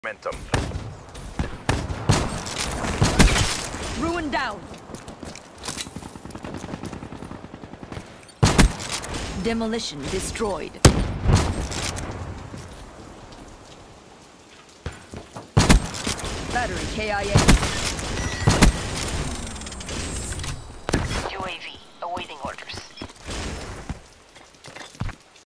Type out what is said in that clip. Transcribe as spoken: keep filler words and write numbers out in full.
Momentum. Ruin down. Demolition destroyed. Battery K I A.